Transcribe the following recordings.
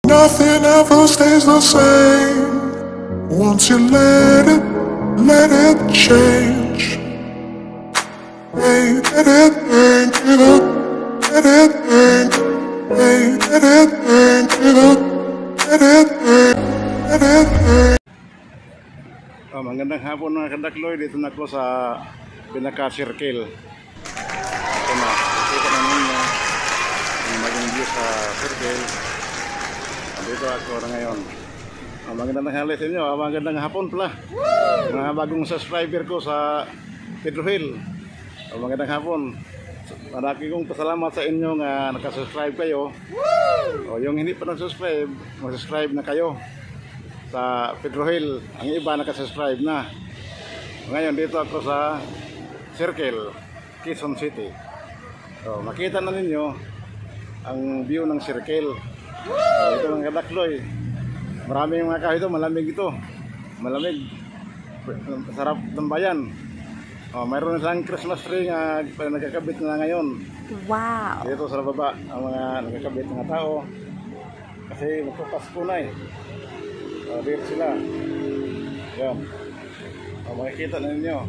Nothing ever stays the same. Once you let it change. Hey, let it think it up. Let it think. Hey, let it think it up. Let it think. Let it think. Magandang hapon mga kadakloy. Dito na ako sa Pinaka Circle. Ito na. Ito na ninyo ang maging view sa Circle. Dito ako na ngayon. Magandang hali sa inyo. Magandang hapon pala. Mga bagong subscriber ko sa Pedro Hill. Magandang hapon. Marami kong pasalamat sa inyo nga nakasubscribe kayo. Yung hindi pa nag-subscribe, mag-subscribe na kayo sa Pedro Hill. Ang iba nakasubscribe na. Ngayon dito ako sa Circle, Quezon City. Makita na ninyo ang view ng Circle. Ito ng kadakloy. Maraming mga kahoy ito, malamig ito. Malamig. Sarap ng bayan. Mayroon na isang Christmas tree nga nagkakabit na ngayon. Wow! Dito sa baba ang mga nagkakabit mga tao. Kasi magpapasko na eh. Dito sila. Yan. Makikita na ninyo.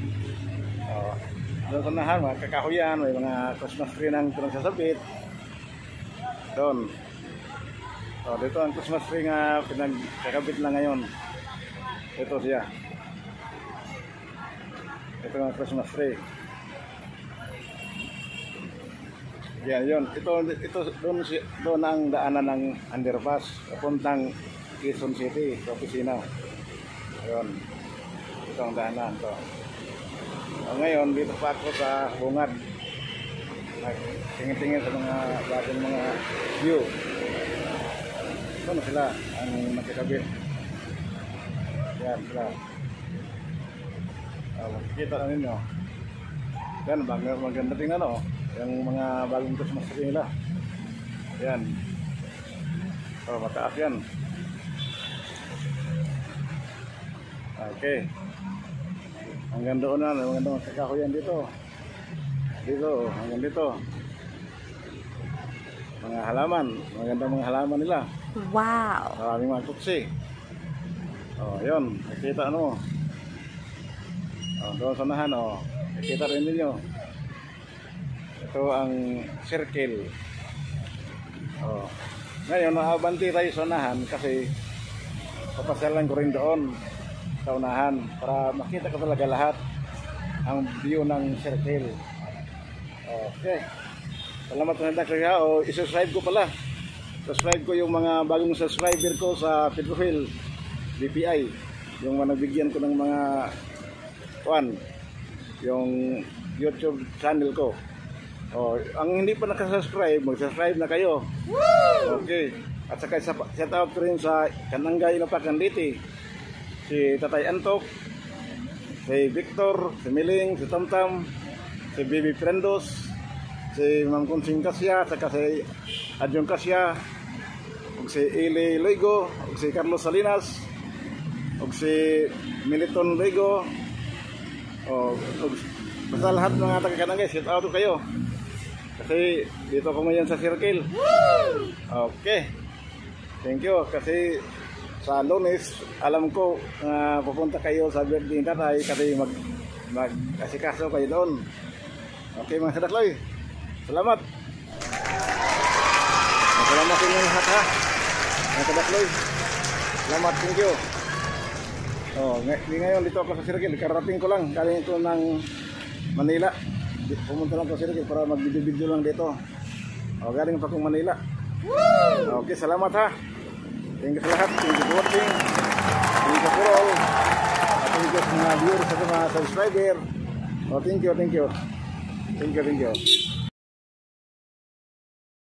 Doon sa nahan, mga kakahuyan, may mga Christmas tree nang pinagsasabit. Doon. Dito ang Christmas tree nga pinagkakabit na ngayon. Ito siya. Ito ang Christmas tree. Yan, yun. Ito doon ang daanan ng underpass papuntang Quezon City, sa opisina. Ayun. Ito ang daanan to. Ngayon, dito pa ako sa bungad. Tingin-tingin sa mga bagong mga view. Ito na sila ang nakikabit. Yan sila. Makikita na ninyo. Yan, maganda tingnan o. Yung mga bagong Christmas tree nila. Yan. Mataas yan. Okay. Hanggang doon na, maganda mga kakahuyan dito. Dito, hanggang dito. Mga halaman, maganda mga halaman nila. Wow! Maraming mga tutsi. Yun, nakita ano. Doon sa nahan, nakita rin ninyo. Ito ang Circle. Ngayon, nakabanti tayo sa nahan kasi papasyalan ko rin doon sa unahan para makita ko talaga lahat ang view ng Circle. Okay. Salamat sa nagdakloy ha. I-subscribe ko pala. Subscribe ko yung mga bagong subscriber ko sa Pedro Hill BPI. Yung nagbigyan ko ng mga yung YouTube channel ko. Ang hindi pa nakasubscribe, mag-subscribe na kayo. Okay. At saka shout out ko rin sa Kanangay Napakanditi. Si Tatay Antok, si Victor, si Miling, si Tamtam, si Bibi Prendos, si Ma'am Kunsing Kasya, saka si Adjong Kasya, ug si Eli Loigo, ug si Carlos Salinas, ug si Militon Loigo, basta lahat mga taga-Kanangay, shout out kayo. Kasi dito ko ngayon sa Circle. Okay. Thank you. Kasi sa Lunes, alam ko pupunta kayo sa birthday ng tatay kasi mag-asikaso kayo doon. Okay mga kadakloy. Salamat. Salamat sa inyo lahat ha. Mga kadakloy. Salamat. Thank you. Ngayon dito ako sa Circle. Karating ko lang. Galing ito ng Manila. Pumunta lang ko sa Circle para mag-video lang dito. Galing pa akong Manila. Okay, salamat ha. Thank you sa lahat. Thank you for watching. Thank you for all. Thank you sa mga viewers, sa mga subscriber. Thank you. Thank you.